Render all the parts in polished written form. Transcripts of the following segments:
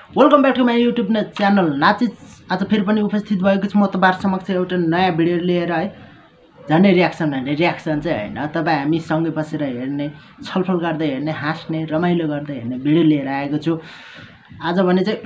Welcome back to my YouTube channel नाचिज। आज फेरि पनि उपस्थित भएको छु म तपाईहरु समक्ष एउटा नयाँ भिडियो लिएर है। झन्डै रियाक्सन भन्ने रियाक्सन चाहिँ हैन, तपाईँ हामी सँगै बसेर हेर्ने, छलफल गर्दै हेर्ने, हाँस्ने, रमाइलो गर्दै हेर्ने भिडियो लिएर आएको छु। आज भने चाहिँ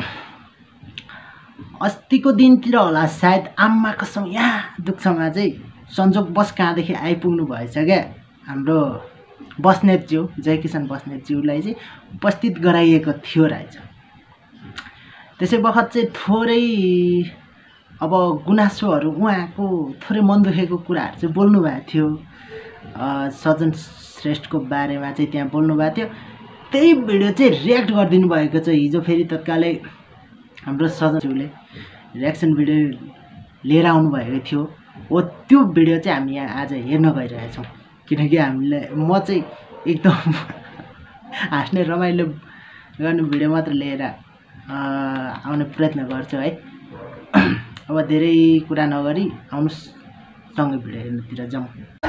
अस्तिको दिनतिर होला सायद आम्मा कसम यहाँ दुःखमा चाहिँ संजोग बस कहाँदेखि आइपुग्नु भएछ क्या। हाम्रो बस्नेत ज्यू, जय किसान बस्नेत ज्यूलाई चाहिँ उपस्थित गराइएको थियो रहेछ। त्यसै बखत चाहिँ थोरै अब गुनासोहरू उहाँको थोरै मन दुखेको कुराहरू चाहिँ बोल्नु भएको थियो। सजन श्रेष्ठको बारेमा चाहिँ त्यहाँ बोल्नु भएको थियो। त्यही भिडियो चाहिँ रियाक्ट गरिदिनु भएको छ हिजो। फेरि तत्कालै हाम्रो सजनज्यूले रियाक्सन भिडियो लिएर आउनु भएको थियो। हो त्यो भिडियो चाहिँ हामी यहाँ आज हेर्न गइरहेछौँ, किनकि हामीलाई म चाहिँ एकदम हाँस्ने रमाइलो गर्ने भिडियो मात्र लिएर आउने प्रयत्न गर्छु है। अब धेरै कुरा नगरी आउनुहोस् सँगै भिडियो हेर्नुतिर जाउँ।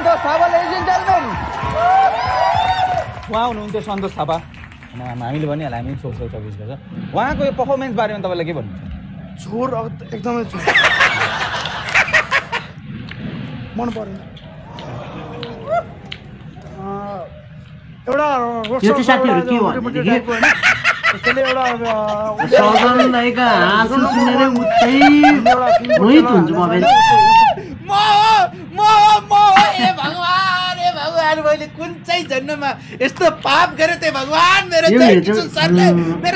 उहाँ हुनुहुन्थ्यो सन्तोष थापा, हामीले भनिहाल्यो, हामी सोच्छौँ 24 वर्ष। उहाँको यो पर्फर्मेन्स बारेमा तपाईँलाई के भन्नुहुन्छ? जोर एकदमै जोर मन परेन। एउटा यो चाहिँ साथीहरु के भन्नु त्यसले एउटा सजनलाईका आँसु सुनेर उतै मोहित हुन्छु म फेरि। ए भगवान मैले कुन चाहिँ जन्ममा यस्तो पाप गरे ते भगवान। मेरो सरले मेरो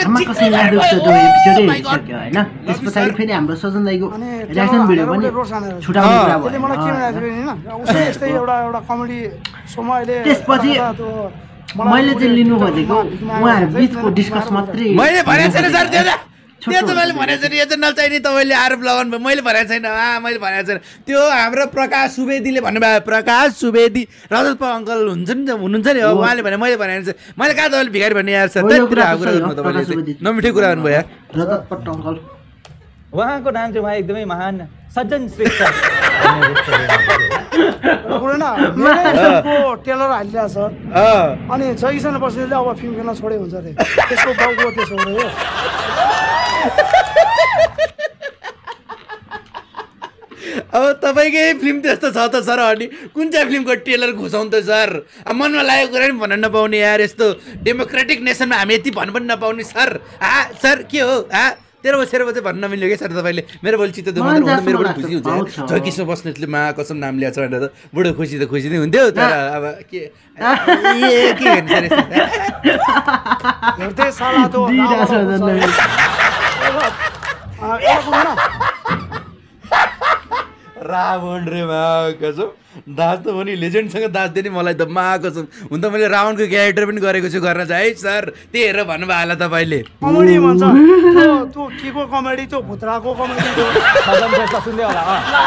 हैन। त्यस पछाडि फेरि हाम्रो सजन दाइको रियाक्सन भिडियो पनि छुटाउने कुरा भयो। मलाई के भनेको हैन, उसै यस्तै एउटा कमेडी सोमा अहिले त्यसपछि मैले चाहिँ लिनु खोजेको उहाँहरु बीचको डिस्कस मात्रै। मैले भनेको छैन सर, त्यो त मैले भनेको छैन। यो चाहिँ नचाहिने तपाईँले आरोप लगाउनु भयो। मैले भनेको छैन, मैले भनेको छैन। त्यो हाम्रो प्रकाश सुवेदीले भन्नुभयो। प्रकाश सुवेदी रजत अङ्कल हुनुहुन्छ नि, उहाँले भने, मैले भनेको छैन। मैले कहाँ तपाईँले भिखारी भन्ने यार सर, तपाईँले नमिठो कुरा भन्नुभयो यार। रजत अङ्कल उहाँको नाम चाहिँ उहाँ एकदमै महान सज्जन श्रेष्ठ टेलर हालिरहेको छ। अनि जयकिसन बस्नेतले अब फिल्म खेल्न छोडे हुन्छ अरे, त्यसको बाउको त्यसो हो। अब तपाईँकै फिल्म त्यस्तो छ त सर। अनि कुन चाहिँ फिल्मको टेलर घुसाउनु त सर? अब मनमा लागेको कुरा पनि भन्न नपाउने यार। यस्तो डेमोक्रेटिक नेसनमा हामी यति भन्नु पनि नपाउने सर। सर के हो तेरो सेरो चाहिँ भन्न नमिल्यो कि सर? तपाईँले मेरो बोली चित्त दुख्नु, मेरो पनि खुसी हुन्छ। जयकिसन बस्नेतले मा कसम नाम ल्याएको छ भनेर त बुढो खुसी त खुसी नै हुन्थ्यो। तर अब के रावण रे मा कसम दाज त भने लेजेन्डसँग दाज दिने मलाई त मा कसम। हुन त मैले रावणको क्यारेक्टर पनि गरेको छु गर्न चाहिँ है सर। त्यही हेरेर भन्नुभयो होला तपाईँले। कमेडी भन्छ त्यो के को कमेडी, त्यो भुत्राको कमेडी त्यो सजन श्रेष्ठ सुन्दै होला।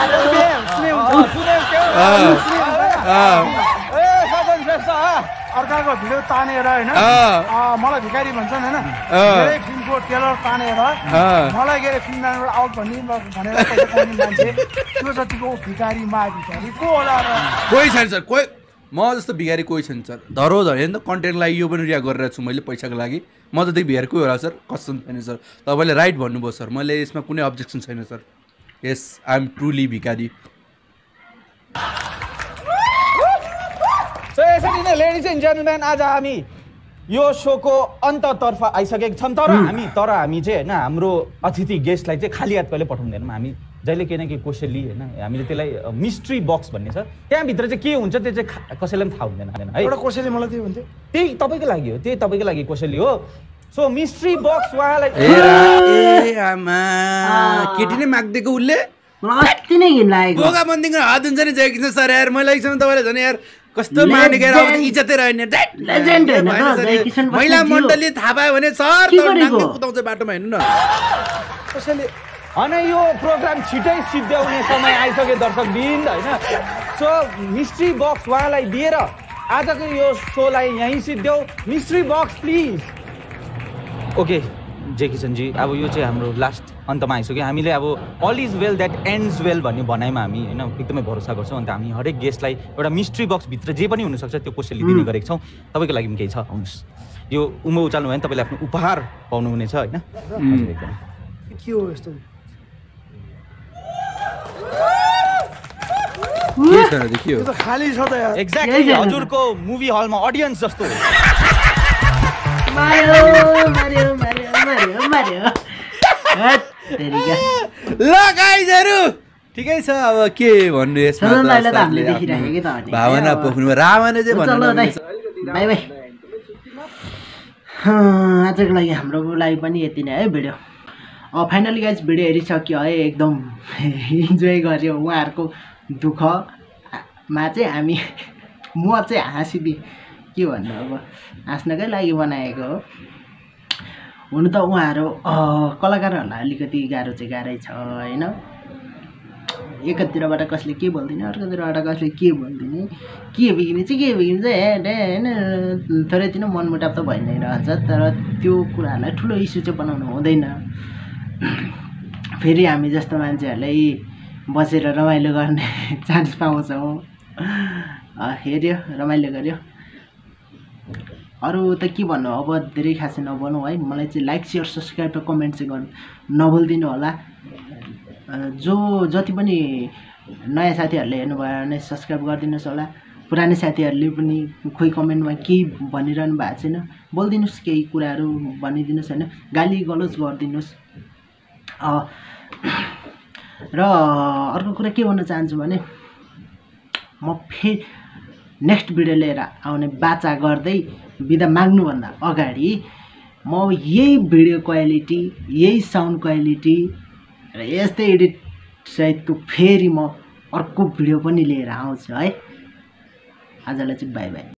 सजन श्रेष्ठ अर्काको भिडियो तानेर होइन, मलाई भिखारी भन्छन् होइन, धेरै फिल्मको टेलर तानेर मलाई के अरे फिल्म आउट भनेर मान्छे त्यो जतिको भिखारी मा भिखारी को होला र? कोही छैन सर, कोही म जस्तो भिखारी कोही छैन सर। धरो झन् नि त कन्टेन्टको लागि यो पनि रियाक्ट गरिरहेको छु मैले पैसाको लागि। म त त्यही भिखारी कोही होला सर, कसम छैन सर। तपाईँले राइट भन्नुभयो सर, मैले यसमा कुनै अब्जेक्सन छैन sir. Yes I am truly भिखारी। यसरी नै लेडिज एन्ड जेन्टलम्यान आज हामी यो सोको अन्ततर्फ आइसकेका छौँ। तर हामी चाहिँ होइन हाम्रो अतिथि गेस्टलाई चाहिँ खाली हात कहिले पठाउँदैनौँ। हामी जहिले केही न केही कोसेली होइन, हामीले त्यसलाई मिस्ट्री बक्स भन्ने छ, त्यहाँभित्र चाहिँ के हुन्छ त्यो चाहिँ कसैलाई पनि थाहा हुँदैन है। एउटा कोसेली मलाई त्यो भन्थ्यो, त्यही तपाईँको लागि हो, त्यही तपाईँको लागि कोसेली हो। सो मिस्ट्री बक्स उहाँलाई केटी नै माग्दिएको उसले अति नै घिन लागेको। बोगा मन्दिरको हात हुन्छ नि जयकिसन सर यार। मैले तपाईँलाई झन् यार कस्तो मानेको इज्जतै रहेन। महिला मण्डलले थाहा पायो भने सर कुदाउँछ बाटोमा हेर्नु न। कसैले अनि यो प्रोग्राम छिटै सिद्ध्याउने समय आइसक्यो दर्शकवृन्द होइन। सो मिस्ट्री बक्स उहाँलाई दिएर आजको यो सोलाई यहीँ सिद्ध्याउ। Mystery box please. ओके जय किसनजी, अब यो चाहिँ हाम्रो लास्ट अन्तमा आइसक्यो। हामीले अब all is well that ends well भन्ने भनाइमा हामी होइन एकदमै भरोसा गर्छौँ। अन्त हामी हरेक गेस्टलाई एउटा मिस्ट्री बक्सभित्र जे पनि हुनसक्छ त्यो कोसेली दिने गरेको छौँ। तपाईँको लागि पनि केही छ आउनुहोस्। यो उँभो उचाल्नु भयो भने तपाईँले आफ्नो उपहार पाउनुहुनेछ होइन के हो यस्तो के यो त खाली छ त यार एक्ज्याक्टली हजुरको मुभी हलमा अडियन्स जस्तो ल गाइजहरु ठिकै छ अब के भन्नु यसमा भावना पोख्नु रावणले चाहिँ भन्नु बाई बाई आजको लागि हाम्रो लागि पनि यति नै है भिडियो फाइनली गाइज भिडियो हेरिसक्यो है एकदम इन्जोय गर्यो उहाँहरूको दुःखमा चाहिँ हामी म चाहिँ हाँसिदिएँ के भन्नु अब हाँस्नकै लागि बनाएको हो हुनु त उहाँहरू कलाकारहरूलाई अलिकति गाह्रो चाहिँ गाह्रै छ होइन एकातिरबाट कसले के बोल्दिने अर्कोतिरबाट कसले के बोल्दिने के बिग्रिन्छ होइन थोरै दिन मनमुटाव त भइ नै रहन्छ तर त्यो कुराहरूलाई ठुलो इस्यु चाहिँ बनाउनु हुँदैन फेरि हामी जस्तो मान्छेहरूलाई बसेर रमाइलो गर्ने चान्स पाउँछौँ हेऱ्यो रमाइलो गर्यो अरू त के भन्नु अब धेरै खासै नभनौँ है मलाई चाहिँ लाइक सेयर सब्सक्राइब र कमेन्ट चाहिँ गर्नु नभुलिदिनु होला जो जति पनि नयाँ साथीहरूले हेर्नुभयो भने सब्सक्राइब गरिदिनुहोस् होला पुरानो साथीहरूले पनि खोइ कमेन्टमा केही भनिरहनु भएको छैन बोलिदिनुहोस् केही कुराहरू भनिदिनुहोस् होइन गाली गलोच गरिदिनुहोस् र अर्को कुरा के भन्न चाहन्छु भने म फेरि नेक्स्ट भिडियो लिएर आउने बाचा गर्दै बिदा माग्नुभन्दा अगाडि म यही भिडियो क्वालिटी यही साउन्ड क्वालिटी र यस्तै एडिट सहितको फेरि म अर्को भिडियो पनि लिएर आउँछु है आजलाई चाहिँ बाई बाई